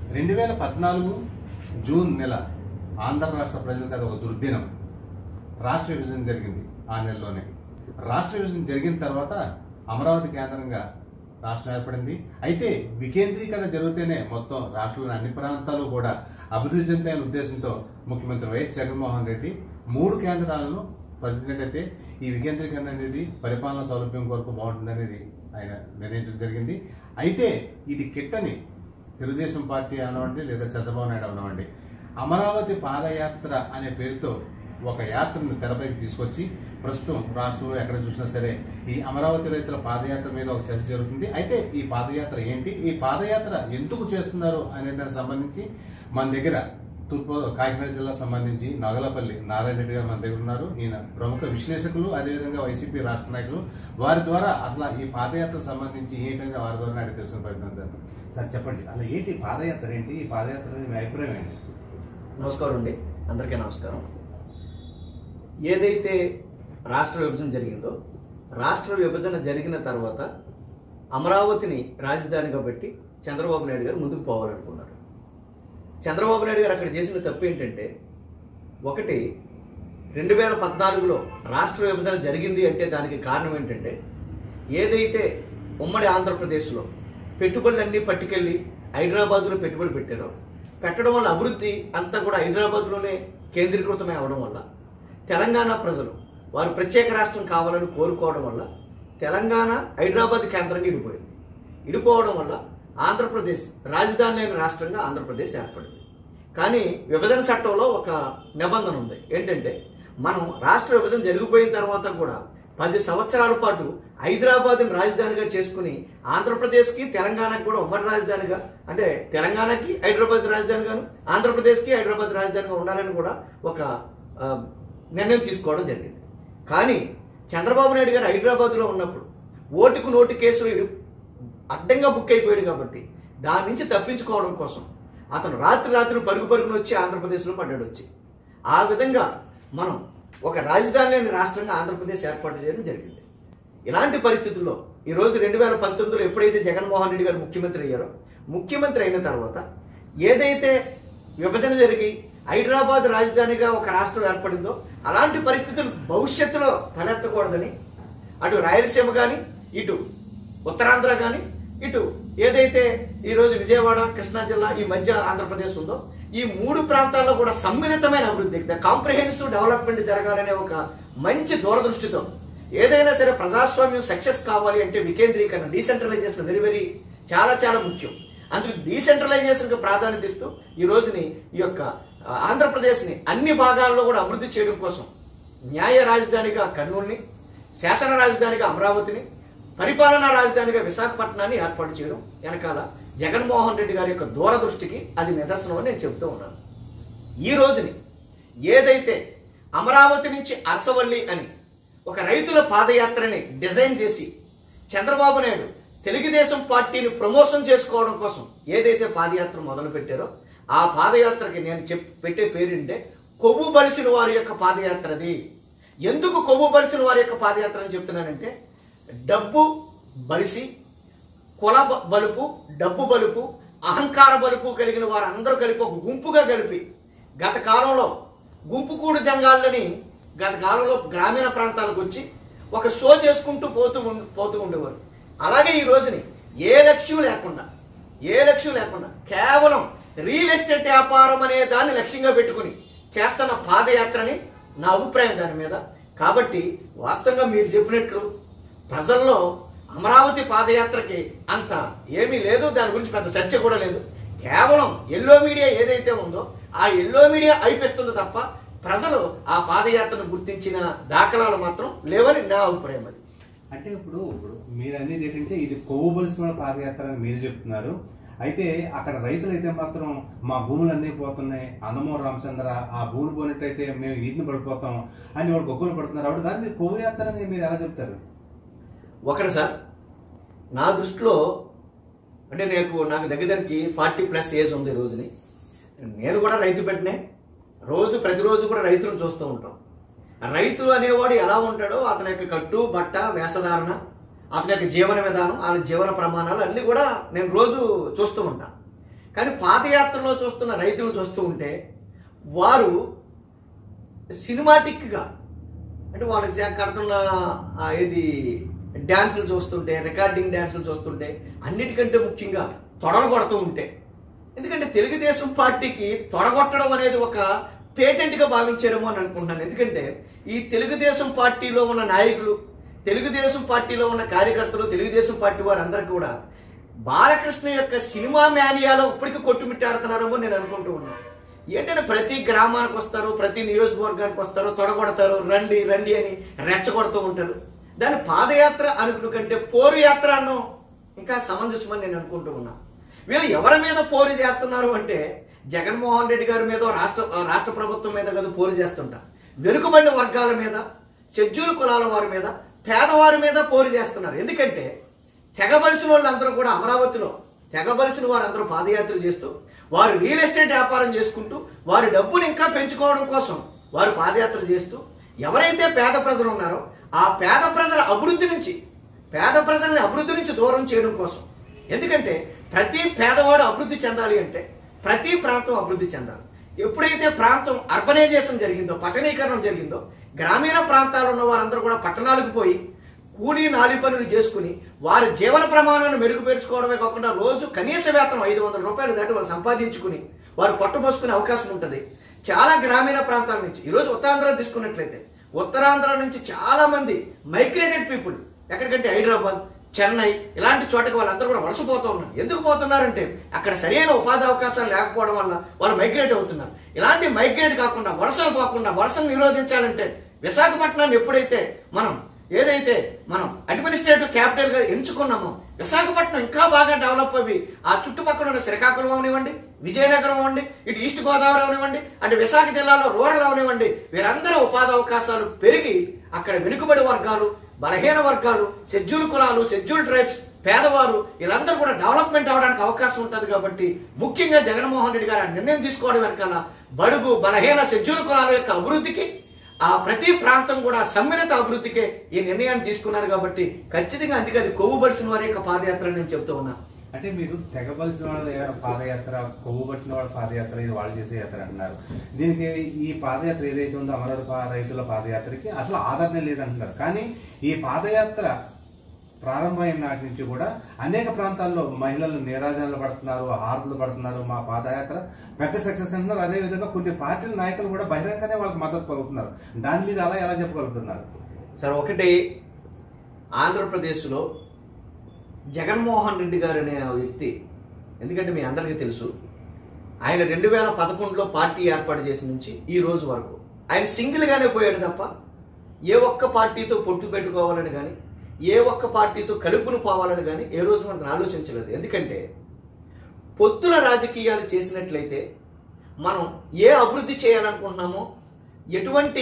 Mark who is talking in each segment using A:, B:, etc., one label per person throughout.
A: 2014 June నెల ఆంధ్ర రాష్ట్ర ప్రజలకు అది ఒక దుర్దినం. రాష్ట్ర విభజన జరిగింది. ఆ నెలలోనే రాష్ట్ర విభజన జరిగిన తర్వాత అమరావతి కేంద్రంగా రాష్ట్రం ఏర్పడింది. అయితే వికేంద్రీకరణ జరిగితేనే మొత్తం రాష్ట్రంలోని అన్ని ప్రాంతాలు కూడా అభివృద్ధి చెందాలనే ఉద్దేశంతో ముఖ్యమంత్రి వైఎస్ జగన్మోహన్ రెడ్డి 3 కేంద్రాలను పరిధినట్టయితే ఈ వికేంద్రీకరణ అనేది పరిపాలన సౌలభ్యం కొరకు బాగుంటుందనేది ఆయన నిర్ణయించడం జరిగింది. అయితే ఇది కిట్టని తెలుగుదేశం పార్టీ అనవండి లేదా చంద్రబాబు నాయుడు అనవండి, అమరావతి పాదయాత్ర అనే పేరుతో ఒక యాత్రను తెరపైకి తీసుకొచ్చి ప్రస్తుతం రాష్ట్రంలో ఎక్కడ చూసినా సరే ఈ అమరావతి రైతుల పాదయాత్ర మీద ఒక చర్చ జరుగుతుంది. అయితే ఈ పాదయాత్ర ఏంటి, ఈ పాదయాత్ర ఎందుకు చేస్తున్నారు అనే దానికి సంబంధించి మన దగ్గర తూర్పు కాకినాడ జిల్లా సంబంధించి నగలపల్లి నారాయణ రెడ్డి గారు మన దగ్గర ఉన్నారు. ఈయన ప్రముఖ విశ్లేషకులు, అదేవిధంగా వైసీపీ రాష్ట్ర నాయకులు. వారి ద్వారా అసలు ఈ పాదయాత్ర సంబంధించి ఏంటంటే వారి ద్వారా అడిగి తెలుసుకునే ప్రయత్నం చేద్దాం. సార్ చెప్పండి, అలా ఏంటి పాదయాత్ర ఏంటి, ఈ పాదయాత్ర మీ అభిప్రాయం ఏంటి?
B: నమస్కారం అండి, అందరికీ నమస్కారం. ఏదైతే రాష్ట్ర విభజన జరిగిందో, రాష్ట్ర విభజన జరిగిన తర్వాత అమరావతిని రాజధానిగా పెట్టి చంద్రబాబు నాయుడు గారు ముందుకు పోవాలనుకున్నారు. చంద్రబాబు నాయుడు గారు అక్కడ చేసిన తప్పు ఏంటంటే, ఒకటి 2014లో రాష్ట్ర విభజన జరిగింది అంటే దానికి కారణం ఏంటంటే, ఏదైతే ఉమ్మడి ఆంధ్రప్రదేశ్లో పెట్టుబడులన్నీ పట్టుకెళ్ళి హైదరాబాద్లో పెట్టుబడి పెట్టారో, పెట్టడం వల్ల అభివృద్ధి అంతా కూడా హైదరాబాద్లోనే కేంద్రీకృతమై అవడం వల్ల తెలంగాణ ప్రజలు వారు ప్రత్యేక రాష్ట్రం కావాలని కోరుకోవడం వల్ల తెలంగాణ హైదరాబాద్ కేంద్రంగా ఇడిపోయింది. ఇడిపోవడం వల్ల ఆంధ్రప్రదేశ్ రాజధాని లేని రాష్ట్రంగా ఆంధ్రప్రదేశ్ ఏర్పడింది. కానీ విభజన చట్టంలో ఒక నిబంధన ఉంది. ఏంటంటే, మనం రాష్ట్ర విభజన జరిగిపోయిన తర్వాత కూడా 10 సంవత్సరాల పాటు హైదరాబాద్ని రాజధానిగా చేసుకుని ఆంధ్రప్రదేశ్కి తెలంగాణకి కూడా ఉమ్మడి రాజధానిగా, అంటే తెలంగాణకి హైదరాబాద్ రాజధానిగాను ఆంధ్రప్రదేశ్కి హైదరాబాద్ రాజధానిగా ఉండాలని కూడా ఒక నిర్ణయం తీసుకోవడం జరిగింది. కానీ చంద్రబాబు నాయుడు గారు హైదరాబాద్లో ఉన్నప్పుడు ఓటుకు నోటు కేసులు అడ్డంగా బుక్ అయిపోయాడు కాబట్టి దాని నుంచి తప్పించుకోవడం కోసం అతను రాత్రి పరుగున వచ్చి ఆంధ్రప్రదేశ్లో పడ్డాడు వచ్చి. ఆ విధంగా మనం ఒక రాజధాని లేని రాష్ట్రంగా ఆంధ్రప్రదేశ్ ఏర్పాటు చేయడం జరిగింది. ఇలాంటి పరిస్థితుల్లో ఈరోజు 2019లో ఎప్పుడైతే జగన్మోహన్ రెడ్డి గారు ముఖ్యమంత్రి అయ్యారో, ముఖ్యమంత్రి అయిన తర్వాత ఏదైతే విభజన జరిగి హైదరాబాద్ రాజధానిగా ఒక రాష్ట్రం ఏర్పడిందో అలాంటి పరిస్థితులు భవిష్యత్తులో తలెత్తకూడదని అటు రాయలసీమ కానీ, ఇటు ఉత్తరాంధ్ర కానీ, ఇటు ఏదైతే ఈరోజు విజయవాడ కృష్ణా జిల్లా ఈ మధ్య ఆంధ్రప్రదేశ్ ఉందో ఈ 3 ప్రాంతాల్లో కూడా సమ్మిళితమైన అభివృద్ధి, కాంప్రహెన్సివ్ డెవలప్మెంట్ జరగాలనే ఒక మంచి దూరదృష్టితో ఏదైనా సరే ప్రజాస్వామ్యం సక్సెస్ కావాలి అంటే వికేంద్రీకరణ, డీసెంట్రలైజేషన్ వెరీ చాలా ముఖ్యం. అందుకు డీసెంట్రలైజేషన్కి ప్రాధాన్యత ఇస్తూ ఈ రోజుని ఈ యొక్క ఆంధ్రప్రదేశ్ని అన్ని భాగాల్లో కూడా అభివృద్ధి చేయడం కోసం న్యాయ రాజధానిగా కర్నూలుని, శాసన రాజధానిగా అమరావతిని, పరిపాలనా రాజధానిగా విశాఖపట్నాన్ని ఏర్పాటు చేయడం వెనకాల జగన్మోహన్ రెడ్డి గారి యొక్క దూరదృష్టికి అది నిదర్శనం అని నేను చెబుతూ ఉన్నాను. ఈ రోజుని ఏదైతే అమరావతి నుంచి అరసవల్లి అని ఒక రైతుల పాదయాత్రని డిజైన్ చేసి చంద్రబాబు నాయుడు తెలుగుదేశం పార్టీని ప్రమోషన్ చేసుకోవడం కోసం ఏదైతే పాదయాత్ర మొదలు పెట్టారో ఆ పాదయాత్రకి నేను పెట్టే పేరుంటే కొవ్వు బలిసిన వారి యొక్క పాదయాత్రది. ఎందుకు కొవ్వు బలిసిన వారి యొక్క పాదయాత్ర అని చెప్తున్నానంటే, డబ్బు బలిసి, కుల బలుపు, డబ్బు బలుపు, అహంకార బలుపు కలిగిన వారు అందరూ కలిపి ఒక గుంపుగా కలిపి గత కాలంలో గుంపుకూడు జంగాళ్ళని గత కాలంలో గ్రామీణ ప్రాంతాలకు వచ్చి ఒక షో చేసుకుంటూ పోతూ ఉండేవారు. అలాగే ఈ రోజుని ఏ లక్ష్యం లేకుండా కేవలం రియల్ ఎస్టేట్ వ్యాపారం అనే దాన్ని లక్ష్యంగా పెట్టుకుని చేస్తున్న పాదయాత్రని నా అభిప్రాయం దాని మీద. కాబట్టి వాస్తవంగా మీరు చెప్పినట్లు ప్రజల్లో అమరావతి పాదయాత్రకి అంత ఏమీ లేదు, దాని గురించి పెద్ద చర్చ కూడా లేదు. కేవలం ఎల్లో మీడియా ఏదైతే ఉందో ఆ ఎల్లో మీడియా అయిపిస్తుంది తప్ప ప్రజలు ఆ పాదయాత్రను గుర్తించిన దాఖలాలు మాత్రం లేవని నా అభిప్రాయం. అది
A: అంటే ఇప్పుడు మీరు అనేది ఏంటంటే ఇది కొవ్వు బలిసిన పాదయాత్ర అని మీరు చెప్తున్నారు. అయితే అక్కడ రైతులు అయితే మాత్రం మా భూములన్నీ పోతున్నాయి, అన్నమూరు రామచంద్ర ఆ భూములు పోయినట్టయితే మేము వీటిని పడిపోతాం అని వాడు గొగ్గులు పడుతున్నారు. అప్పుడు దాన్ని కొవ్వు యాత్ర అని మీరు ఎలా చెప్తారు?
B: ఒకటి సార్, నా దృష్టిలో అంటే నాకు దగ్గరికి 40+ ఏజ్ ఉంది. ఈ రోజుని నేను కూడా రైతు పెట్టినే, ప్రతిరోజు కూడా రైతులను చూస్తూ ఉంటాం. రైతు అనేవాడు ఎలా ఉంటాడో అతని యొక్క కట్టు బట్ట వేషధారణ, అతని యొక్క జీవన విధానం, ఆ జీవన ప్రమాణాలు అన్నీ కూడా నేను రోజు చూస్తూ ఉంటాను. కానీ పాదయాత్రలో చూస్తున్న రైతులు చూస్తూ ఉంటే వారు సినిమాటిక్గా, అంటే వాళ్ళు కడుతున్న ఇది డ్యాన్సులు చూస్తుంటే, రికార్డింగ్ డ్యాన్సులు చూస్తుంటే, అన్నిటికంటే ముఖ్యంగా తొడలు కొడుతూ ఉంటే, ఎందుకంటే తెలుగుదేశం పార్టీకి తొడగొట్టడం అనేది ఒక పేటెంట్గా భావించారేమో అని అనుకుంటున్నాను. ఎందుకంటే ఈ తెలుగుదేశం పార్టీలో ఉన్న నాయకులు, తెలుగుదేశం పార్టీలో ఉన్న కార్యకర్తలు, తెలుగుదేశం పార్టీ వారందరూ కూడా బాలకృష్ణ యొక్క సినిమా మేనియాలో ఇప్పటికీ కొట్టుమిట్టాడుతున్నారేమో నేను అనుకుంటూ ఉన్నాను. ఏంటంటే ప్రతి గ్రామానికి వస్తారు, ప్రతి నియోజకవర్గానికి వస్తారు, తొడగొడతారు, రండి రండి అని రెచ్చగొడుతూ ఉంటారు. దాని పాదయాత్ర అనుకున్న కంటే పోరు యాత్ర అన్నో ఇంకా సమంజసమని నేను అనుకుంటూ ఉన్నా. వీళ్ళు ఎవరి మీద పోరు చేస్తున్నారు అంటే జగన్మోహన్ రెడ్డి గారి మీద, రాష్ట్ర ప్రభుత్వం మీద కదా పోరు చేస్తుంటా. వెనుకబడిన వర్గాల మీద, షెడ్యూల్ కులాల వారి మీద, పేదవారి మీద పోరు చేస్తున్నారు. ఎందుకంటే తెగబలిసిన వాళ్ళందరూ కూడా అమరావతిలో తెగబలిసిన వారందరూ పాదయాత్ర చేస్తూ, వారు రియల్ ఎస్టేట్ వ్యాపారం చేసుకుంటూ, వారి డబ్బులు ఇంకా పెంచుకోవడం కోసం వారు పాదయాత్ర చేస్తూ, ఎవరైతే పేద ప్రజలు ఉన్నారో ఆ పేద ప్రజల అభివృద్ధి నుంచి, పేద ప్రజల్ని అభివృద్ధి నుంచి దూరం చేయడం కోసం. ఎందుకంటే ప్రతి పేదవాడు అభివృద్ధి చెందాలి అంటే ప్రతి ప్రాంతం అభివృద్ధి చెందాలి. ఎప్పుడైతే ప్రాంతం అర్బనైజేషన్ జరిగిందో, పట్టణీకరణం జరిగిందో, గ్రామీణ ప్రాంతాల్లో ఉన్న వారందరూ కూడా పట్టణాలకు పోయి కూలీ నాలి పనులు చేసుకుని వారి జీవన ప్రమాణాన్ని మెరుగుపరుచుకోవడమే కాకుండా రోజు కనీస వేతనం 500 రూపాయలు దాటి వాళ్ళు సంపాదించుకుని వారు పట్టుబోసుకునే అవకాశం ఉంటుంది. చాలా గ్రామీణ ప్రాంతాల నుంచి, ఈరోజు ఉత్తరాంధ్ర తీసుకున్నట్లయితే ఉత్తరాంధ్ర నుంచి చాలా మంది మైగ్రేటెడ్ పీపుల్ ఎక్కడికంటే హైదరాబాద్, చెన్నై ఇలాంటి చోటకి వాళ్ళందరూ కూడా వలసపోతూ ఉన్నారు. ఎందుకు పోతున్నారంటే అక్కడ సరైన ఉపాధి అవకాశాలు లేకపోవడం వల్ల వాళ్ళు మైగ్రేట్ అవుతున్నారు. ఇలాంటి మైగ్రేట్ కాకుండా, వలసలు పోకుండా, వలసలు నిరోధించాలంటే విశాఖపట్నాన్ని ఎప్పుడైతే మనం అడ్మినిస్ట్రేటివ్ క్యాపిటల్ గా ఎంచుకున్నామో, విశాఖపట్నం ఇంకా బాగా డెవలప్ అయ్యి ఆ చుట్టుపక్కల ఉన్న శ్రీకాకుళం అవనివ్వండి, విజయనగరం అవనివ్వండి, ఇటు ఈస్ట్ గోదావరి అవనివ్వండి, అంటే విశాఖ జిల్లాలో రూరల్ అవనివ్వండి, వీరందరూ ఉపాధి అవకాశాలు పెరిగి అక్కడ వెనుకబడి వర్గాలు, బలహీన వర్గాలు, షెడ్యూల్ కులాలు, షెడ్యూల్ ట్రైబ్స్, పేదవారు వీళ్ళందరూ కూడా డెవలప్మెంట్ అవడానికి అవకాశం ఉంటుంది. కాబట్టి ముఖ్యంగా జగన్మోహన్ రెడ్డి గారు ఆ నిర్ణయం తీసుకోవడం వెనకాల బడుగు, బలహీన, షెడ్యూల్ కులాల యొక్క అభివృద్ధికి, ఆ ప్రతి ప్రాంతం కూడా సమ్మిళిత అభివృద్ధికే ఈ నిర్ణయాన్ని తీసుకున్నారు. కాబట్టి ఖచ్చితంగా అందుకే అది కొవ్వుబడిసిన వారి యొక్క పాదయాత్ర నేను చెప్తూ ఉన్నా.
A: అంటే మీరు తెగబలిసిన వాళ్ళ పాదయాత్ర, కొవ్వుబట్టిన వాళ్ళ పాదయాత్ర, ఇది వాళ్ళు చేసే యాత్ర అంటున్నారు. దీనికి ఈ పాదయాత్ర ఏదైతే ఉందో అమరావతి రైతుల పాదయాత్రకి అసలు ఆదరణ లేదంటున్నారు. కానీ ఈ పాదయాత్ర ప్రారంభమైన నాటి నుంచి కూడా అనేక ప్రాంతాల్లో మహిళలు నీరాజనాలు పడుతున్నారు, హారతులు పడుతున్నారు, మా పాదయాత్ర పెద్ద సక్సెస్ అంటున్నారు. అదేవిధంగా కొన్ని పార్టీల నాయకులు కూడా బహిరంగంగానే వాళ్ళకి మద్దతు పలుకుతున్నారు. దాని మీద అలా ఎలా చెప్పగలుగుతున్నారు
B: సార్? ఒకటి, ఆంధ్రప్రదేశ్లో జగన్మోహన్ రెడ్డి గారు అనే వ్యక్తి, ఎందుకంటే మీ అందరికీ తెలుసు, ఆయన 2011లో పార్టీ ఏర్పాటు చేసిన నుంచి ఈ రోజు వరకు ఆయన సింగిల్గానే పోయాడు తప్ప ఏ ఒక్క పార్టీతో పొట్టు పెట్టుకోవాలని కానీ, ఏ ఒక్క పార్టీతో కలుపును పోవాలని కానీ ఏ రోజు మనం ఆలోచించలేదు. ఎందుకంటే పొత్తుల రాజకీయాలు చేసినట్లయితే మనం ఏ అభివృద్ధి చేయాలనుకుంటున్నామో, ఎటువంటి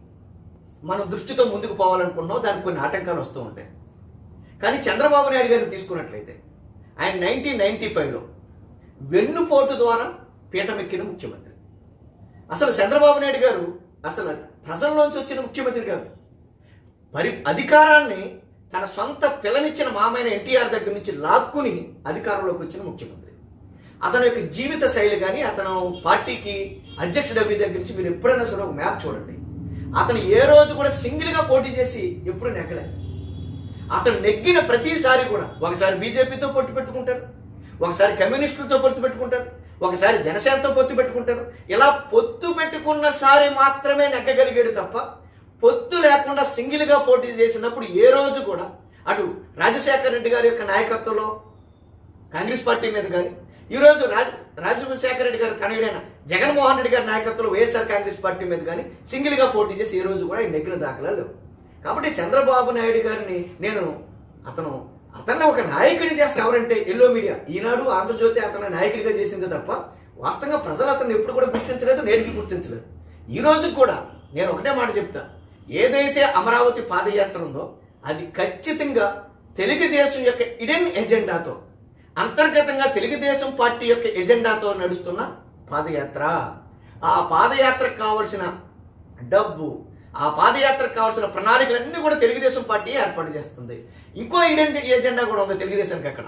B: మనం దృష్టితో ముందుకు పోవాలనుకుంటున్నామో దానికి కొన్ని ఆటంకాలు వస్తూ ఉంటాయి. కానీ చంద్రబాబు నాయుడు గారిని తీసుకున్నట్లయితే ఆయన 1995లో వెన్నుపోటు ద్వారా పీఠమెక్కిన ముఖ్యమంత్రి. అసలు చంద్రబాబు నాయుడు గారు అసలు ప్రజల్లోంచి వచ్చిన ముఖ్యమంత్రి కాదు. అధికారాన్ని తన సొంత పిల్లనిచ్చిన మామైన ఎన్టీఆర్ దగ్గర నుంచి లాక్కుని అధికారంలోకి వచ్చిన ముఖ్యమంత్రి. అతని యొక్క జీవిత శైలి కానీ, అతను పార్టీకి అధ్యక్షుడు అభ్యర్థి దగ్గర నుంచి మీరు ఎప్పుడైనా సరే ఒక మ్యాప్ చూడండి. అతను ఏ రోజు కూడా సింగిల్గా పోటీ చేసి ఎప్పుడు నెగ్గలే. అతను నెగ్గిన ప్రతిసారి కూడా ఒకసారి బీజేపీతో పొత్తు పెట్టుకుంటారు, ఒకసారి కమ్యూనిస్టులతో పొత్తు పెట్టుకుంటారు, ఒకసారి జనసేనతో పొత్తు పెట్టుకుంటారు. ఇలా పొత్తు పెట్టుకున్న సారి మాత్రమే నెగ్గగలిగాడు తప్ప పొత్తు లేకుండా సింగిల్గా పోటీ చేసినప్పుడు ఏ రోజు కూడా అటు రాజశేఖర రెడ్డి గారి యొక్క నాయకత్వంలో కాంగ్రెస్ పార్టీ మీద కానీ, ఈరోజు రాజశేఖర రెడ్డి గారు తనయుడైన జగన్మోహన్ రెడ్డి గారి నాయకత్వంలో వైఎస్ఆర్ కాంగ్రెస్ పార్టీ మీద కానీ సింగిల్గా పోటీ చేసి ఏ రోజు కూడా ఆయన నెగ్గిన దాఖలా లేవు. కాబట్టి చంద్రబాబు నాయుడు గారిని నేను అతన్ని ఒక నాయకుడిని చేస్తే ఎవరంటే ఎల్లో మీడియా, ఈనాడు, ఆంధ్రజ్యోతి అతను నాయకుడిగా చేసింది తప్ప వాస్తవంగా ప్రజలు అతన్ని ఎప్పుడు కూడా గుర్తించలేదు, నేటికి గుర్తించలేదు. ఈ రోజు కూడా నేను ఒకటే మాట చెప్తా, ఏదైతే అమరావతి పాదయాత్ర ఉందో అది ఖచ్చితంగా తెలుగుదేశం యొక్క ఇడెన్ ఎజెండాతో, అంతర్గతంగా తెలుగుదేశం పార్టీ యొక్క ఎజెండాతో నడుస్తున్న పాదయాత్ర. ఆ పాదయాత్రకు కావలసిన డబ్బు, ఆ పాదయాత్రకు కావాల్సిన ప్రణాళికలన్నీ కూడా తెలుగుదేశం పార్టీ ఏర్పాటు చేస్తుంది. ఇంకో ఇడెన్ ఎజెండా కూడా ఉంది తెలుగుదేశానికి. అక్కడ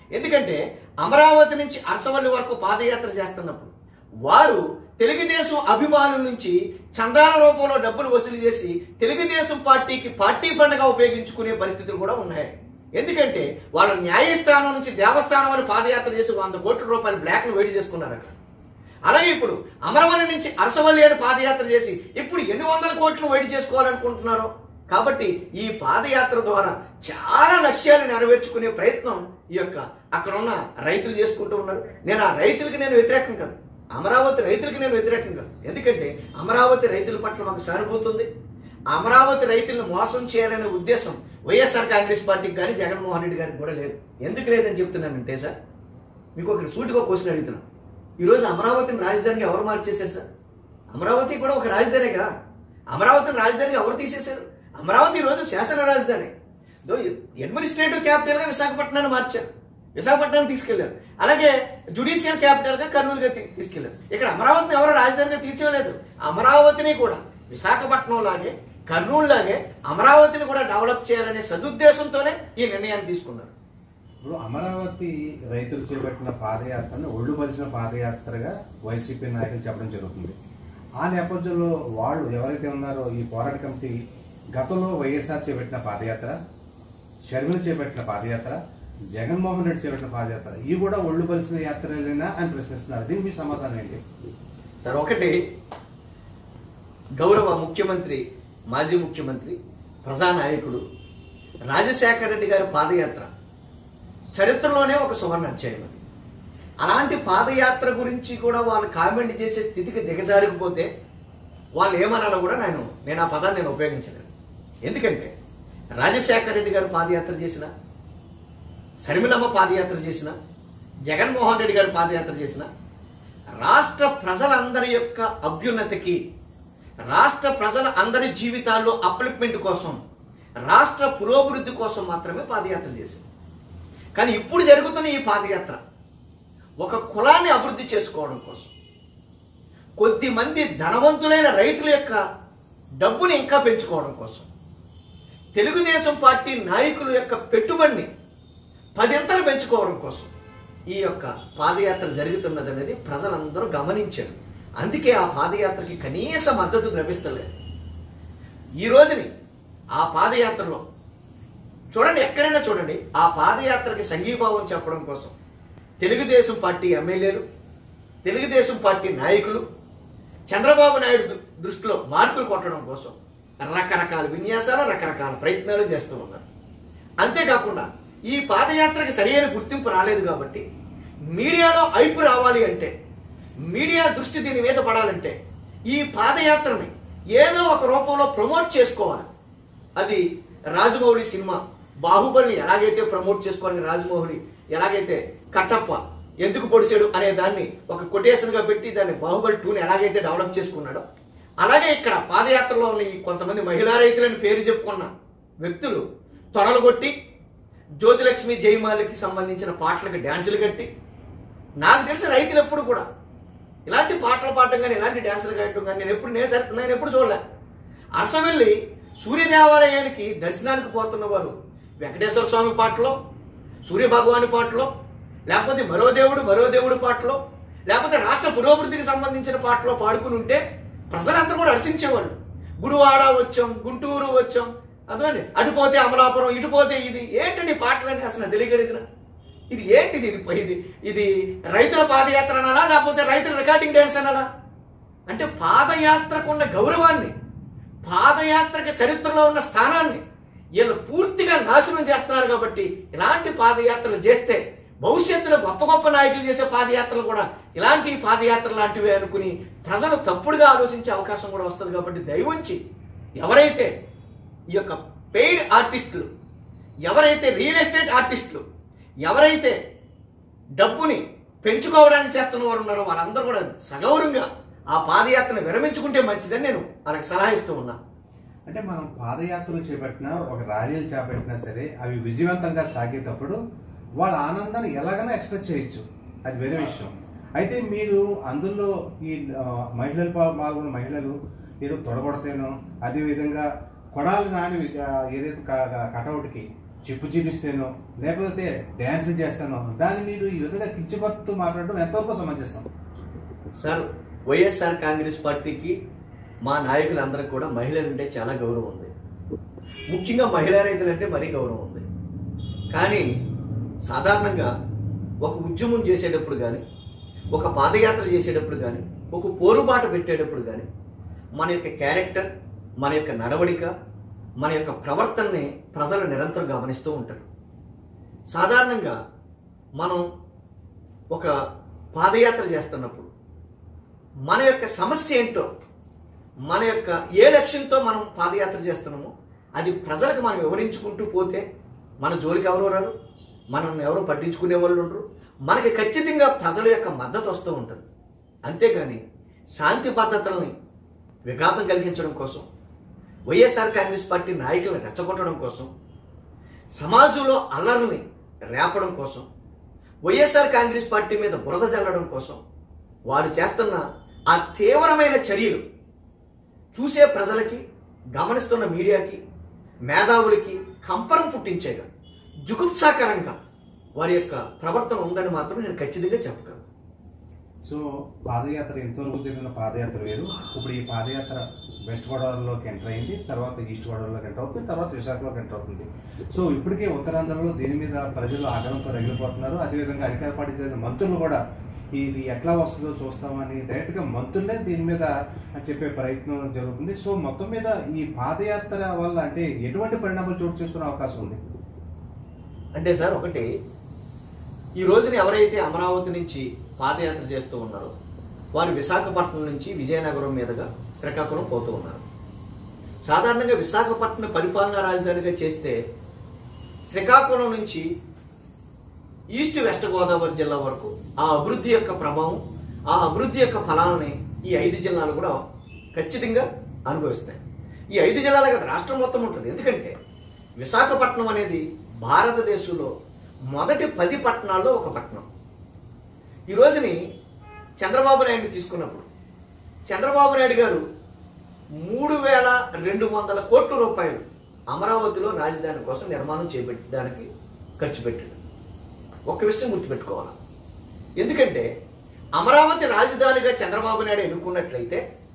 B: ఎందుకంటే అమరావతి నుంచి అరసవల్లి వరకు పాదయాత్ర చేస్తున్నప్పుడు వారు తెలుగుదేశం అభిమానుల నుంచి చందాల రూపంలో డబ్బులు వసూలు చేసి తెలుగుదేశం పార్టీకి పార్టీ పండుగ ఉపయోగించుకునే పరిస్థితులు కూడా ఉన్నాయి. ఎందుకంటే వాళ్ళు న్యాయస్థానం నుంచి దేవస్థానం అని పాదయాత్ర చేసి 100 కోట్ల రూపాయలు బ్లాక్లు వేడి చేసుకున్నారు అక్కడ. అలాగే ఇప్పుడు అమరవల్లి నుంచి అరసవల్లి అని పాదయాత్ర చేసి ఇప్పుడు ఎన్ని 100 కోట్లు వేడి చేసుకోవాలనుకుంటున్నారో. కాబట్టి ఈ పాదయాత్ర ద్వారా చాలా లక్ష్యాలు నెరవేర్చుకునే ప్రయత్నం ఈ యొక్క అక్కడ ఉన్న రైతులు చేసుకుంటూ ఉన్నారు. నేను ఆ రైతులకి నేను వ్యతిరేకం కాదు, అమరావతి రైతులకి నేను వ్యతిరేకం కాదు. ఎందుకంటే అమరావతి రైతుల పట్ల మాకు సానుభూతి ఉంది. అమరావతి రైతులను మోసం చేయాలనే ఉద్దేశం వైఎస్ఆర్ కాంగ్రెస్ పార్టీకి కానీ జగన్మోహన్ రెడ్డి గారికి కూడా లేదు. ఎందుకు లేదని చెప్తున్నానంటే సార్, మీకు ఒక సూటిగా క్వశ్చన్ అడుగుతున్నాను. ఈరోజు అమరావతిని రాజధానిగా ఎవరు మార్చేశారు సార్? అమరావతి కూడా ఒక రాజధానిగా. అమరావతిని రాజధానిగా ఎవరు తీసేశారు? అమరావతి ఈరోజు శాసన రాజధాని. అడ్మినిస్ట్రేటివ్ క్యాపిటల్గా విశాఖపట్నాన్ని మార్చారు, విశాఖపట్నాన్ని తీసుకెళ్లారు. అలాగే జ్యుడిషియల్ క్యాపిటల్గా కర్నూలుగా తీసుకెళ్లారు. ఇక్కడ అమరావతిని ఎవరో రాజధానిగా తీర్చలేదు. అమరావతిని కూడా విశాఖపట్నం లాగే కర్నూలు లాగే అమరావతిని కూడా డెవలప్ చేయాలనే సదుద్దేశంతోనే ఈ నిర్ణయాన్ని తీసుకున్నారు.
A: ఇప్పుడు అమరావతి రైతులు చేపట్టిన పాదయాత్రను ఒళ్ళు పలిసిన పాదయాత్రగా వైసీపీ నాయకులు చెప్పడం జరుగుతుంది. ఆ నేపథ్యంలో వాళ్ళు ఎవరైతే ఉన్నారో ఈ పోరాట కమిటీ గతంలో వైఎస్ఆర్ చేపట్టిన పాదయాత్ర, షర్మిల చేపట్టిన పాదయాత్ర, జగన్మోహన్ రెడ్డి చేపట్టిన పాదయాత్ర ఇవి కూడా ఒళ్ళు పలిసిన యాత్రలేనా అని ప్రశ్నిస్తున్నారు. దీనికి మీ సమాధానం ఏంటి
B: సార్? ఒకటి, గౌరవ ముఖ్యమంత్రి, మాజీ ముఖ్యమంత్రి, ప్రజానాయకుడు రాజశేఖర రెడ్డి గారి పాదయాత్ర చరిత్రలోనే ఒక సువర్ణ అధ్యాయం. అది అలాంటి పాదయాత్ర గురించి కూడా వాళ్ళు కామెంట్ చేసే స్థితికి దిగజారిపోతే వాళ్ళు ఏమనాలో కూడా నేను ఆ పదాన్ని నేను ఉపయోగించలేను. ఎందుకంటే రాజశేఖర రెడ్డి గారు పాదయాత్ర చేసిన, శర్మిలమ్మ పాదయాత్ర చేసిన, జగన్మోహన్ రెడ్డి గారు పాదయాత్ర చేసిన రాష్ట్ర ప్రజలందరి యొక్క అభ్యున్నతికి, రాష్ట్ర ప్రజల అందరి జీవితాల్లో అప్లిప్మెంట్ కోసం, రాష్ట్ర పురోభివృద్ధి కోసం మాత్రమే పాదయాత్ర చేసింది. కానీ ఇప్పుడు జరుగుతున్న ఈ పాదయాత్ర ఒక కులాన్ని అభివృద్ధి చేసుకోవడం కోసం, కొద్ది మంది ధనవంతులైన రైతుల యొక్క డబ్బుని ఇంకా పెంచుకోవడం కోసం, తెలుగుదేశం పార్టీ నాయకుల యొక్క పెట్టుబడిని 10 పెంచుకోవడం కోసం ఈ యొక్క పాదయాత్ర జరుగుతున్నది అనేది ప్రజలందరూ గమనించారు. అందుకే ఆ పాదయాత్రకి కనీస మద్దతు లభిస్తలేదు. ఈ రోజుని ఆ పాదయాత్రలో చూడండి, ఎక్కడైనా చూడండి, ఆ పాదయాత్రకి సంఘీభావం చెప్పడం కోసం తెలుగుదేశం పార్టీ ఎమ్మెల్యేలు, తెలుగుదేశం పార్టీ నాయకులు చంద్రబాబు నాయుడు దృష్టిలో మార్కులు కొట్టడం కోసం రకరకాల విన్యాసాలు, రకరకాల ప్రయత్నాలు చేస్తూ ఉన్నారు. అంతేకాకుండా ఈ పాదయాత్రకి సరైన గుర్తింపు రాలేదు కాబట్టి మీడియాలో ఐపు రావాలి అంటే, మీడియా దృష్టి దీని మీద పడాలంటే ఈ పాదయాత్రని ఏదో ఒక రూపంలో ప్రమోట్ చేసుకోవాలి. అది రాజమౌళి సినిమా బాహుబలిని ఎలాగైతే ప్రమోట్ చేసుకోవాలని రాజమౌళి ఎలాగైతే కట్టప్ప ఎందుకు పొడిచాడు అనే దాన్ని ఒక కొటేషన్ గా పెట్టి దాన్ని బాహుబలి 2ని ఎలాగైతే డెవలప్ చేసుకున్నాడో, అలాగే ఇక్కడ పాదయాత్రలో ఉన్న ఈ కొంతమంది మహిళా రైతులని పేరు చెప్పుకున్న వ్యక్తులు తొడలు కొట్టి జ్యోతిలక్ష్మి జయమాలికి సంబంధించిన పాటలకు డ్యాన్సులు కట్టి, నాకు తెలిసి రైతులు ఎప్పుడు కూడా ఇలాంటి పాటలు పాడటం కానీ ఇలాంటి డ్యాన్సులు కట్టడం కానీ నేను ఎప్పుడు చూడలే. అరసవెల్లి సూర్యదేవాలయానికి దర్శనానికి పోతున్న వారు వెంకటేశ్వర స్వామి పాటలో, సూర్య భగవాని పాటలో, లేకపోతే మరో దేవుడు పాటలో, లేకపోతే రాష్ట్ర పురోభివృద్ధికి సంబంధించిన పాటలో పాడుకుని ఉంటే ప్రజలందరూ కూడా హర్షించేవాళ్ళు. గుడివాడ వచ్చాం, గుంటూరు వచ్చాం, అదే అటుపోతే అమలాపురం, ఇటుపోతే ఇది ఏంటండి పాటలన్నీ అసలు తెలియగలిగిన ఇది ఏంటిది? ఇది రైతుల పాదయాత్ర అనాలా, లేకపోతే రైతుల రికార్డింగ్ డ్యాన్స్ అనాలా? అంటే పాదయాత్రకున్న గౌరవాన్ని, పాదయాత్రకి చరిత్రలో ఉన్న స్థానాన్ని వీళ్ళు పూర్తిగా నాశనం చేస్తున్నారు. కాబట్టి ఇలాంటి పాదయాత్రలు చేస్తే భవిష్యత్తులో గొప్ప గొప్ప నాయకులు చేసే పాదయాత్రలు కూడా ఇలాంటి పాదయాత్ర లాంటివే అనుకుని ప్రజలు తప్పుడుగా ఆలోచించే అవకాశం కూడా వస్తుంది. కాబట్టి దయవుంచి ఎవరైతే ఈ యొక్క పెయిడ్ ఆర్టిస్టులు, ఎవరైతే రియల్ ఎస్టేట్ ఆర్టిస్టులు, ఎవరైతే డబ్బుని పెంచుకోవడానికి చేస్తున్న వారు ఉన్నారో వాళ్ళందరూ కూడా సగౌరవంగా ఆ పాదయాత్రను విరమించుకుంటే మంచిదని నేను వాళ్ళకి సలహా ఇస్తూ ఉన్నా.
A: అంటే మనం పాదయాత్రలు చేపట్టినా, ఒక ర్యాలీలు చేపట్టినా సరే అవి విజయవంతంగా సాగేటప్పుడు వాళ్ళ ఆనందాన్ని ఎలాగైనా ఎక్స్ప్రెస్ చేయొచ్చు, అది వేరే విషయం. అయితే మీరు అందులో ఈ మహిళలు పాల్గొన్న మహిళలు ఏదో తొడగొడతేనో, అదేవిధంగా కొడాలి నాని ఏదైతే కటౌట్కి చిప్పు చూపిస్తేనో లేకపోతే డ్యాన్సులు చేస్తానో దాన్ని మీరు ఈ విధంగా కించపరుతూ మాట్లాడడం ఎంతవరకు సమంజసం?
B: సార్, వైఎస్ఆర్ కాంగ్రెస్ పార్టీకి మా నాయకులందరికీ కూడా మహిళలంటే చాలా గౌరవం ఉంది. ముఖ్యంగా మహిళా రైతులంటే మరీ గౌరవం ఉంది. కానీ సాధారణంగా ఒక ఉద్యమం చేసేటప్పుడు కానీ, ఒక పాదయాత్ర చేసేటప్పుడు కానీ, ఒక పోరుబాట పెట్టేటప్పుడు కానీ మన యొక్క క్యారెక్టర్, మన యొక్క నడవడిక, మన యొక్క ప్రవర్తనని ప్రజలు నిరంతరం గమనిస్తూ ఉంటారు. సాధారణంగా మనం ఒక పాదయాత్ర చేస్తున్నప్పుడు మన యొక్క సమస్య ఏంటో, మన యొక్క ఏ లక్ష్యంతో మనం పాదయాత్ర చేస్తున్నామో అది ప్రజలకు మనం వివరించుకుంటూ పోతే మన జోలికి ఎవరు రారు, మనం ఎవరు పట్టించుకునే వాళ్ళు ఉండరు. మనకి ఖచ్చితంగా ప్రజల యొక్క మద్దతు వస్తూ ఉంటుంది. అంతేగాని శాంతి భద్రతల్ని విఘాతం కలిగించడం కోసం, వైఎస్ఆర్ కాంగ్రెస్ పార్టీ నాయకులను రెచ్చగొట్టడం కోసం, సమాజంలో అల్లర్ని రేపడం కోసం, వైఎస్ఆర్ కాంగ్రెస్ పార్టీ మీద బురద జల్లడం కోసం వారు చేస్తున్న ఆ తీవ్రమైన చర్యలు చూసే ప్రజలకి, గమనిస్తున్న మీడియాకి, మేధావులకి కంపరం పుట్టించేగా, జుగుప్సాకరంగా వారి యొక్క ప్రవర్తన ఉందని మాత్రం నేను ఖచ్చితంగా చెప్పగలను.
A: సో పాదయాత్ర ఇంతవరకు జరిగిన పాదయాత్ర వేరు. ఇప్పుడు ఈ పాదయాత్ర వెస్ట్ గోదావరిలోకి ఎంటర్ అయింది, తర్వాత ఈస్ట్ గోదావరిలోకి ఎంటర్ అవుతుంది, తర్వాత విశాఖలోకి ఎంటర్ అవుతుంది. సో ఇప్పటికే ఉత్తరాంధ్రలో దీని మీద ప్రజలు ఆగ్రహంతో రగిలిపోతున్నారు. అదేవిధంగా అధికార పార్టీ చెందిన మంత్రులు కూడా ఇది ఎట్లా వస్తుందో చూస్తామని డైరెక్ట్గా మంత్రులే దీని మీద చెప్పే ప్రయత్నం జరుగుతుంది. సో మొత్తం మీద ఈ పాదయాత్ర వల్ల అంటే ఎటువంటి పరిణామాలు చోటు చేసుకునే అవకాశం ఉంది?
B: అంటే సార్, ఒకటి, ఈ రోజున ఎవరైతే అమరావతి నుంచి పాదయాత్ర చేస్తూ ఉన్నారో వారు విశాఖపట్నం నుంచి విజయనగరం మీదుగా శ్రీకాకుళం పోతూ ఉన్నారు. సాధారణంగా విశాఖపట్నం పరిపాలనా రాజధానిగా చేస్తే శ్రీకాకుళం నుంచి ఈస్ట్ వెస్ట్ గోదావరి జిల్లా వరకు ఆ అభివృద్ధి యొక్క ప్రభావం, ఆ అభివృద్ధి యొక్క ఫలాలని ఈ 5 జిల్లాలు కూడా ఖచ్చితంగా అనుభవిస్తాయి. ఈ 5 జిల్లాల కదా రాష్ట్రం మొత్తం ఉంటుంది. ఎందుకంటే విశాఖపట్నం అనేది భారతదేశంలో మొదటి 10 పట్టణాల్లో ఒక పట్టణం. ఈ రోజుని చంద్రబాబు నాయుడు తీసుకున్నప్పుడు చంద్రబాబు నాయుడు గారు 3,200 కోట్ల రూపాయలు అమరావతిలో రాజధాని కోసం నిర్మాణం చేపట్టడానికి ఖర్చు పెట్టాడు. ఒక్క విషయం గుర్తుపెట్టుకోవాలి. ఎందుకంటే అమరావతి రాజధానిగా చంద్రబాబు నాయుడు ఎన్నుకున్నట్లయితే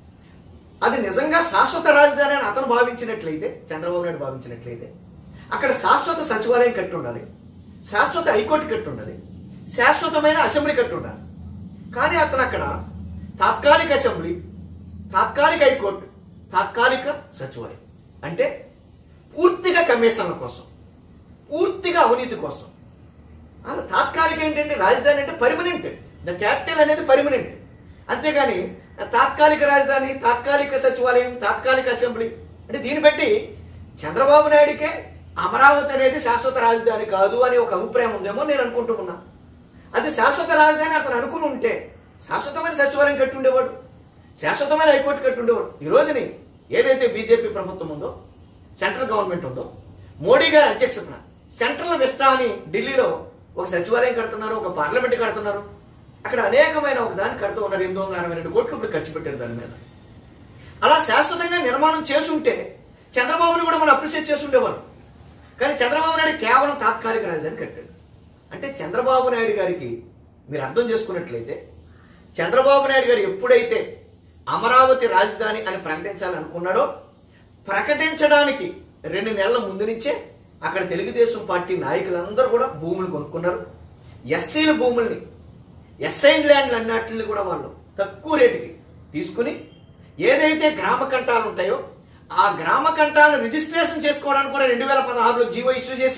B: అది నిజంగా శాశ్వత రాజధాని అని అతను భావించినట్లయితే, చంద్రబాబు నాయుడు భావించినట్లయితే అక్కడ శాశ్వత సచివాలయం కట్టి ఉండాలి, శాశ్వత హైకోర్టు కట్టి ఉండాలి, శాశ్వతమైన అసెంబ్లీ కట్టి ఉండాలి. కానీ అతను అక్కడ తాత్కాలిక అసెంబ్లీ, తాత్కాలిక హైకోర్టు, తాత్కాలిక సచివాలయం అంటే పూర్తిగా కమిషన్ల కోసం, పూర్తిగా అవినీతి కోసం. అలా తాత్కాలిక ఏంటంటే రాజధాని అంటే పర్మనెంట్, ద క్యాపిటల్ అనేది పర్మనెంట్. అంతేగాని తాత్కాలిక రాజధాని, తాత్కాలిక సచివాలయం, తాత్కాలిక అసెంబ్లీ అంటే దీన్ని బట్టి చంద్రబాబు నాయుడికే అమరావతి అనేది శాశ్వత రాజధాని కాదు అని ఒక అభిప్రాయం ఉందేమో నేను అనుకుంటూ ఉన్నా. అది శాశ్వత రాజధాని అతను అనుకుని ఉంటే శాశ్వతమైన సచివాలయం కట్టి ఉండేవాడు, శాశ్వతమైన హైకోర్టు కట్టి ఉండేవాడు. ఈ రోజుని ఏదైతే బీజేపీ ప్రభుత్వం ఉందో, సెంట్రల్ గవర్నమెంట్ ఉందో, మోడీ గారి అధ్యక్షతన సెంట్రల్ విస్టా అని ఢిల్లీలో ఒక సచివాలయం కడుతున్నారు, ఒక పార్లమెంట్ కడుతున్నారు. అక్కడ అనేకమైన ఒక దాన్ని కడుతూ ఉన్నారు. 862 కోట్లు ఇప్పుడు ఖర్చు పెట్టారు దాని మీద. అలా శాశ్వతంగా నిర్మాణం చేసుంటే చంద్రబాబుని కూడా మనం అప్రిషియేట్ చేసి ఉండేవారు. కానీ చంద్రబాబు నాయుడు కేవలం తాత్కాలిక రాజధాని కట్టాడు. అంటే చంద్రబాబు నాయుడు గారికి మీరు అర్థం చేసుకున్నట్లయితే, చంద్రబాబు నాయుడు గారు ఎప్పుడైతే అమరావతి రాజధాని అని ప్రకటించాలనుకున్నాడో ప్రకటించడానికి 2 నెలల ముందు నుంచే అక్కడ తెలుగుదేశం పార్టీ నాయకులందరూ కూడా భూములు కొనుక్కున్నారు. ఎస్సీల భూముల్ని, ఎస్ఐన్ ల్యాండ్లు అన్నిటిని కూడా వాళ్ళు తక్కువ రేటుకి తీసుకుని ఏదైతే గ్రామ కంటాలు ఉంటాయో ఆ గ్రామ కంటాలను రిజిస్ట్రేషన్ చేసుకోవడానికి కూడా 2016లో జీవో ఇష్యూ చేసి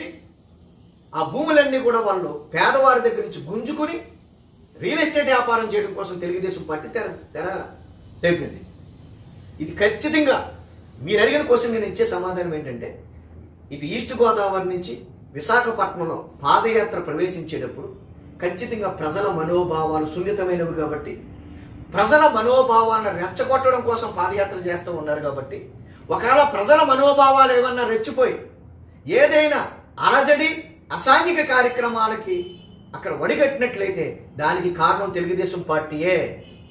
B: ఆ భూములన్నీ కూడా వాళ్ళు పేదవారి దగ్గర నుంచి గుంజుకుని రియల్ ఎస్టేట్ వ్యాపారం చేయడం కోసం తెలుగుదేశం పార్టీ తెర తెప్పింది. ఇది ఖచ్చితంగా మీరు అడిగిన క్వశ్చన్ నేను ఇచ్చే సమాధానం ఏంటంటే, ఇది ఈస్ట్ గోదావరి నుంచి విశాఖపట్నంలో పాదయాత్ర ప్రవేశించేటప్పుడు ఖచ్చితంగా ప్రజల మనోభావాలు సున్నితమైనవి కాబట్టి, ప్రజల మనోభావాలను రెచ్చగొట్టడం కోసం పాదయాత్ర చేస్తూ ఉన్నారు కాబట్టి, ఒకవేళ ప్రజల మనోభావాలు ఏమన్నా రెచ్చిపోయి ఏదైనా అలజడి అసాంఘిక కార్యక్రమాలకి అక్కడ వడిగట్టినట్లయితే దానికి కారణం తెలుగుదేశం పార్టీయే.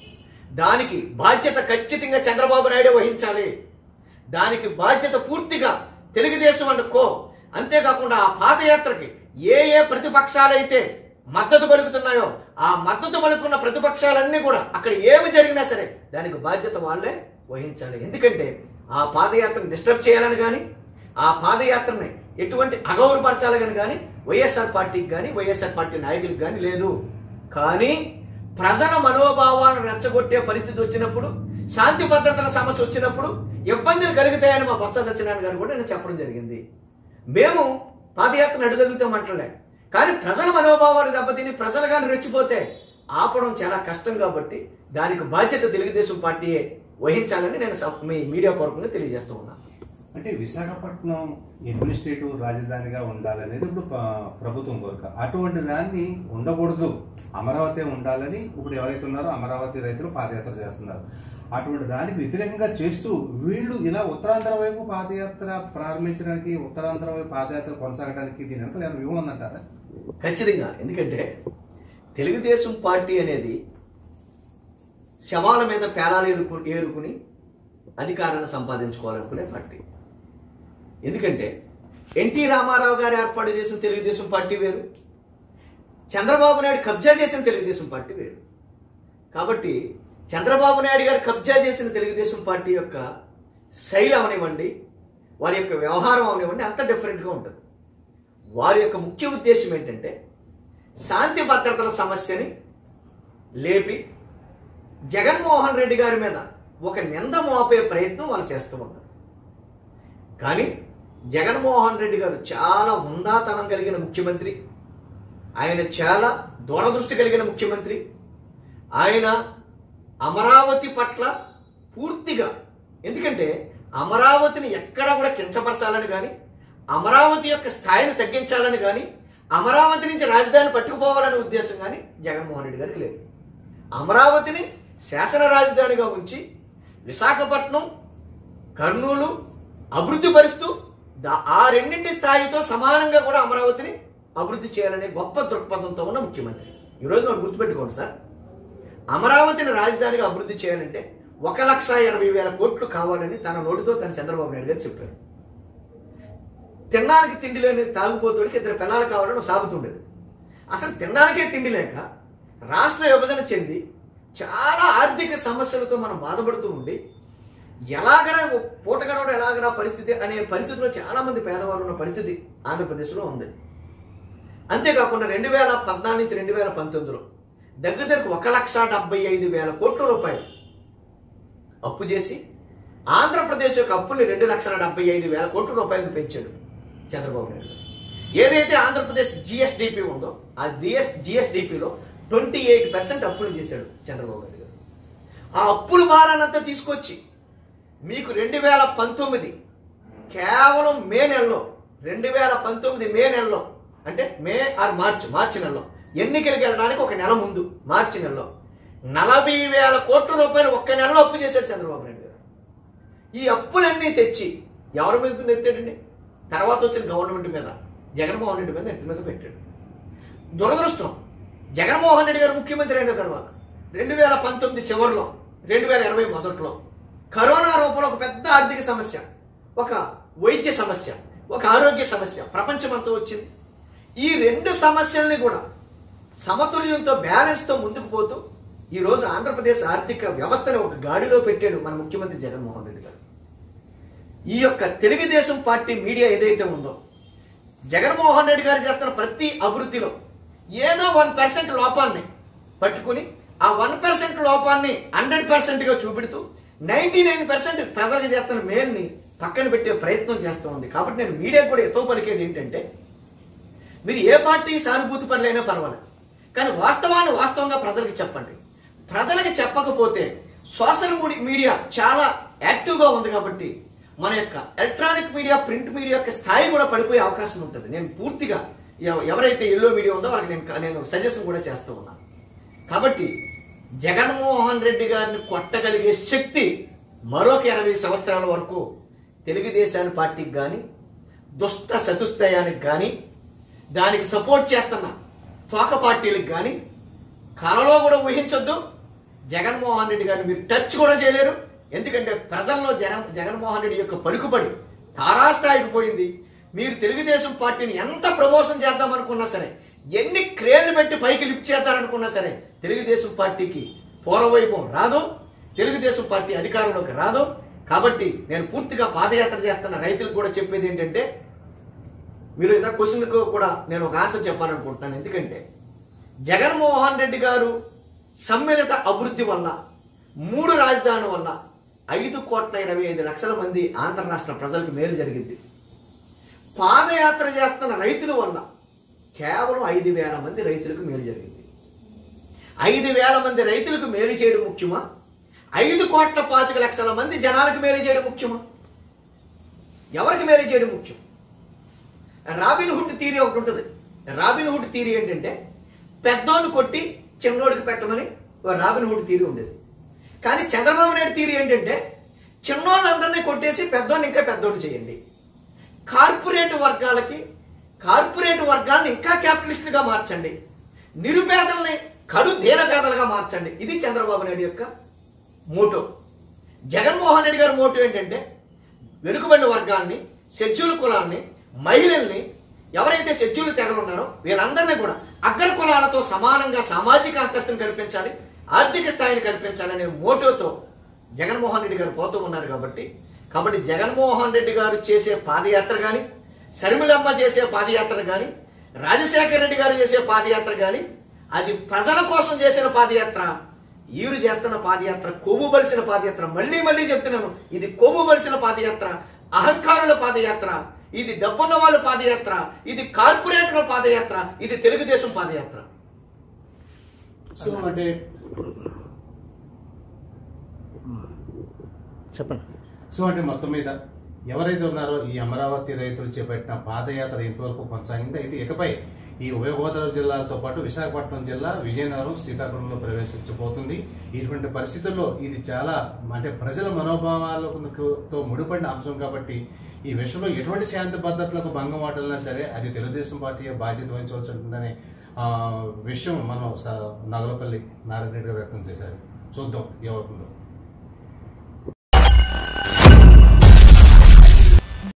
B: దానికి బాధ్యత ఖచ్చితంగా చంద్రబాబు నాయుడు వహించాలి. దానికి బాధ్యత పూర్తిగా తెలుగుదేశం అండ్ కో అంతేకాకుండా ఆ పాదయాత్రకి ఏ ఏ ప్రతిపక్షాలైతే మద్దతు పలుకుతున్నాయో ఆ మద్దతు పలుకున్న ప్రతిపక్షాలన్నీ కూడా అక్కడ ఏమి జరిగినా సరే దానికి బాధ్యత వాళ్ళే వహించాలి. ఎందుకంటే ఆ పాదయాత్రను డిస్టర్బ్ చేయాలని కానీ ఆ పాదయాత్రని ఎటువంటి అగౌరవపరచాలని కానీ వైఎస్ఆర్ పార్టీకి కానీ వైఎస్ఆర్ పార్టీ నాయకులకు కానీ లేదు. కానీ ప్రజల మనోభావాలను రెచ్చగొట్టే పరిస్థితి వచ్చినప్పుడు, శాంతి భద్రతల సమస్య వచ్చినప్పుడు ఇబ్బందులు కలుగుతాయని మా బొత్స సత్యనారాయణ గారు కూడా నేను చెప్పడం జరిగింది. మేము పాదయాత్రను అడుగుతామంటలే, కానీ ప్రజల మనోభావాలు దెబ్బతిని ప్రజలు కానీ రెచ్చిపోతే ఆపడం చాలా కష్టం. కాబట్టి దానికి బాధ్యత తెలుగుదేశం పార్టీయే వహించాలని నేను మీ మీడియా పూర్వకంగా తెలియజేస్తూ ఉన్నాను.
A: అంటే విశాఖపట్నం అడ్మినిస్ట్రేటివ్ రాజధానిగా ఉండాలనేది ఇప్పుడు ప్రభుత్వం కోరిక. అటువంటి దాన్ని ఉండకూడదు, అమరావతి ఉండాలని ఇప్పుడు ఎవరైతే ఉన్నారో అమరావతి రైతులు పాదయాత్ర చేస్తున్నారు. అటువంటి దానికి వ్యతిరేకంగా చేస్తూ వీళ్ళు ఇలా ఉత్తరాంధ్ర వైపు పాదయాత్ర ప్రారంభించడానికి, ఉత్తరాంధ్ర వైపు పాదయాత్ర కొనసాగడానికి దీని వెనక ఏమైనా వ్యూహం ఉందంటారా?
B: ఖచ్చితంగా. ఎందుకంటే తెలుగుదేశం పార్టీ అనేది శవాల మీద పేలాలు ఏరుకుని అధికారాన్ని సంపాదించుకోవాలనుకునే పార్టీ. ఎందుకంటే ఎన్టీ రామారావు గారు ఏర్పాటు చేసిన తెలుగుదేశం పార్టీ వేరు, చంద్రబాబు నాయుడు కబ్జా చేసిన తెలుగుదేశం పార్టీ వేరు. కాబట్టి చంద్రబాబు నాయుడు గారు కబ్జా చేసిన తెలుగుదేశం పార్టీ యొక్క శైలి అవనివ్వండి, వారి యొక్క వ్యవహారం అవనివ్వండి, అంత డిఫరెంట్గా ఉంటుంది. వారి యొక్క ముఖ్య ఉద్దేశం ఏంటంటే శాంతి భద్రతల సమస్యని లేపి జగన్మోహన్ రెడ్డి గారి మీద ఒక నింద మోపే ప్రయత్నం వాళ్ళు చేస్తూ ఉన్నారు. కానీ జగన్మోహన్ రెడ్డి గారు చాలా ఉందాతనం కలిగిన ముఖ్యమంత్రి, ఆయన చాలా దూరదృష్టి కలిగిన ముఖ్యమంత్రి. ఆయన అమరావతి పట్ల పూర్తిగా, ఎందుకంటే అమరావతిని ఎక్కడ కూడా కించపరచాలని కానీ, అమరావతి యొక్క స్థాయిని తగ్గించాలని కానీ, అమరావతి నుంచి రాజధాని పట్టుకుపోవాలనే ఉద్దేశం కానీ జగన్మోహన్ రెడ్డి గారికి లేదు. అమరావతిని శాసన రాజధానిగా ఉంచి విశాఖపట్నం, కర్నూలు అభివృద్ధి పరుస్తూ ఆ రెండింటి స్థాయితో సమానంగా కూడా అమరావతిని అభివృద్ధి చేయాలనే గొప్ప దృక్పథంతో ఉన్న ముఖ్యమంత్రి. ఈరోజు మనం గుర్తుపెట్టుకోండి సార్, అమరావతిని రాజధానిగా అభివృద్ధి చేయాలంటే 1,80,000 కోట్లు కావాలని తన నోటితో తన చంద్రబాబు నాయుడు గారు చెప్పారు. తినడానికి తిండి లేని తాగుపోతుడికి 2 పిల్లలు కావాలని సాగుతుండేది. అసలు తినడానికే తిండి లేక రాష్ట్ర విభజన చెంది చాలా ఆర్థిక సమస్యలతో మనం బాధపడుతూ ఉండి ఎలాగైనా పూటగడవడం ఎలాగైనా పరిస్థితి అనే పరిస్థితిలో చాలా మంది పేదవాళ్ళు ఉన్న పరిస్థితి ఆంధ్రప్రదేశ్లో ఉంది. అంతేకాకుండా 2014 నుంచి 2019లో దగ్గరకు 1,75,000 కోట్ల రూపాయలు అప్పు చేసి ఆంధ్రప్రదేశ్ యొక్క అప్పుల్ని 2,75,000 కోట్ల రూపాయలకు పెంచాడు చంద్రబాబు నాయుడు. ఏదైతే ఆంధ్రప్రదేశ్ జిఎస్డిపి ఉందో ఆ జిఎస్డిపిలో 28% అప్పులు చేశాడు చంద్రబాబు నాయుడు గారు. ఆ అప్పుల భారానంతా తీసుకొచ్చి మీకు 2019 కేవలం మే నెలలో 2019 మే నెలలో అంటే మే ఆర్ మార్చి నెలలో ఎన్నికలకు వెళ్ళడానికి ఒక నెల ముందు మార్చి నెలలో 40,000 కోట్ల రూపాయలు ఒక్క నెలలో అప్పు చేశాడు చంద్రబాబు నాయుడు గారు. ఈ అప్పులన్నీ తెచ్చి ఎవరి మీద ఎత్తాడండి? తర్వాత వచ్చిన గవర్నమెంట్ మీద, జగన్మోహన్ రెడ్డి మీద నెత్తి మీద పెట్టాడు. దురదృష్టం, జగన్మోహన్ రెడ్డి గారు ముఖ్యమంత్రి అయిన తర్వాత 2019 చివరిలో 2020 మొదట్లో కరోనా రూపంలో ఒక పెద్ద ఆర్థిక సమస్య, ఒక వైద్య సమస్య, ఒక ఆరోగ్య సమస్య ప్రపంచమంతా వచ్చింది. ఈ 2 సమస్యల్ని కూడా సమతుల్యంతో బ్యాలెన్స్తో ముందుకు పోతూ ఈరోజు ఆంధ్రప్రదేశ్ ఆర్థిక వ్యవస్థను ఒక గాడిలో పెట్టాడు మన ముఖ్యమంత్రి జగన్మోహన్ రెడ్డి గారు. ఈ యొక్క తెలుగుదేశం పార్టీ మీడియా ఏదైతే ఉందో జగన్మోహన్ రెడ్డి గారు చేస్తున్న ప్రతి అభివృద్ధిలో ఏదో 1% లోపాన్ని పట్టుకుని ఆ 1% లోపాన్ని 100%గా చూపెడుతూ 99% ప్రజలకు చేస్తున్న మేల్ని పక్కన పెట్టే ప్రయత్నం చేస్తూ ఉంది. కాబట్టి నేను మీడియా కూడా ఎతో పలికేది ఏంటంటే, మీరు ఏ పార్టీ సానుభూతి పనులైనా పర్వాలేదు, కానీ వాస్తవాన్ని వాస్తవంగా ప్రజలకు చెప్పండి. ప్రజలకు చెప్పకపోతే సోషల్ మీడియా చాలా యాక్టివ్గా ఉంది కాబట్టి మన యొక్క ఎలక్ట్రానిక్ మీడియా, ప్రింట్ మీడియా యొక్క స్థాయి కూడా పడిపోయే అవకాశం ఉంటుంది. నేను పూర్తిగా ఎవరైతే ఎల్లో మీడియా ఉందో వాళ్ళకి నేను సజెషన్ కూడా చేస్తూ ఉన్నాను. కాబట్టి జగన్మోహన్ రెడ్డి గారిని కొట్టగలిగే శక్తి మరొక 20 సంవత్సరాల వరకు తెలుగుదేశాన్ని పార్టీకి కానీ, దుష్ట చతుష్టయానికి కానీ, దానికి సపోర్ట్ చేస్తున్న తోక పార్టీలకు కానీ కలలో కూడా ఊహించొద్దు. జగన్మోహన్ రెడ్డి గారిని మీరు టచ్ కూడా చేయలేరు. ఎందుకంటే ప్రజల్లో జగన్మోహన్ రెడ్డి యొక్క పలుకుబడి తారాస్థాయికి పోయింది. మీరు తెలుగుదేశం పార్టీని ఎంత ప్రమోషన్ చేద్దాం అనుకున్నా సరే, ఎన్ని క్రేన్లు పెట్టి పైకి లిఫ్ట్ చేద్దామనుకున్నా సరే, తెలుగుదేశం పార్టీకి పూర్వవైభవం రాదు, తెలుగుదేశం పార్టీ అధికారంలోకి రాదు. కాబట్టి నేను పూర్తిగా పాదయాత్ర చేస్తున్న రైతులకు కూడా చెప్పేది ఏంటంటే, మీరు ఇంత క్వశ్చన్కు కూడా నేను ఒక ఆన్సర్ చెప్పాలనుకుంటున్నాను. ఎందుకంటే జగన్మోహన్ రెడ్డి గారు సమ్మిళిత అభివృద్ధి వల్ల, 3 రాజధానుల వల్ల 5,25,00,000 మంది ఆంధ్ర రాష్ట్ర ప్రజలకు మేలు జరిగింది. పాదయాత్ర చేస్తున్న రైతుల వల్ల కేవలం 5,000 మంది రైతులకు మేలు జరిగింది. 5,000 మంది రైతులకు మేలు చేయడం ముఖ్యమా, 5,25,00,000 మంది జనాలకు మేలు చేయడం ముఖ్యమా? ఎవరికి మేలు చేయడం ముఖ్యం? రాబిన్ హుడ్ థియరీ ఒకటి ఉంటుంది. రాబిన్ హుడ్ థియరీ ఏంటంటే, పెద్దోడిని కొట్టి చిన్నోడికి పెట్టమని రాబిన్ హుడ్ థియరీ ఉండేది. కానీ చంద్రబాబు నాయుడు థియరీ ఏంటంటే, చిన్నోళ్ళందరినీ కొట్టేసి పెద్దోడిని ఇంకా పెద్దోడు చేయండి, కార్పొరేట్ వర్గాలను ఇంకా క్యాపిటలిస్టులుగా మార్చండి, నిరుపేదల్ని కడు దీన పేదలుగా మార్చండి. ఇది చంద్రబాబు నాయుడు యొక్క మోటో. జగన్మోహన్ రెడ్డి గారి మోటో ఏంటంటే, వెనుకబడిన వర్గాన్ని, షెడ్యూల్ కులాన్ని, మహిళల్ని, ఎవరైతే షెడ్యూల్ తెగలు ఉన్నారో వీళ్ళందరినీ కూడా అగ్ర కులాలతో సమానంగా సామాజిక అంతస్తును కల్పించాలి, ఆర్థిక స్థాయిని కల్పించాలనే మోటోతో జగన్మోహన్ రెడ్డి గారు పోతూ ఉన్నారు. కాబట్టి జగన్మోహన్ రెడ్డి గారు చేసే పాదయాత్ర కానీ, శర్మిలమ్మ చేసే పాదయాత్ర కానీ, రాజశేఖర రెడ్డి గారు చేసే పాదయాత్ర కానీ, అది ప్రజల కోసం చేసిన పాదయాత్ర. ఈరు చేస్తున్న పాదయాత్ర కొవ్వు బలిసిన పాదయాత్ర. మళ్ళీ చెప్తున్నాను, ఇది కొవ్వు బలిసిన పాదయాత్ర, అహంకారుల పాదయాత్ర, ఇది డబ్బున్న వాళ్ళ పాదయాత్ర, ఇది కార్పొరేటర్ల పాదయాత్ర, ఇది తెలుగుదేశం పాదయాత్ర.
A: సో అంటే
B: చెప్పండి.
A: సో అంటే మొత్తం మీద ఎవరైతే ఉన్నారో ఈ అమరావతి రైతులు చేపట్టిన పాదయాత్ర ఇంతవరకు కొనసాగింది. అయితే ఇకపై ఈ ఉభయ గోదావరి జిల్లాలతో పాటు విశాఖపట్నం జిల్లా, విజయనగరం, శ్రీకాకుళంలో ప్రవేశించబోతుంది. ఇటువంటి పరిస్థితుల్లో ఇది చాలా అంటే ప్రజల మనోభావాలతో ముడిపడిన అంశం కాబట్టి ఈ విషయంలో ఎటువంటి శాంతి భద్రతలకు భంగం వాటిల్లా సరే అది తెలుగుదేశం పార్టీ బాధ్యత వహించవలసి ఉంటుందనే విషయం మనం నగలపల్లి నారాయణ రెడ్డి గారు వ్యక్తం చేశారు. చూద్దాం ఏమవుతుందో.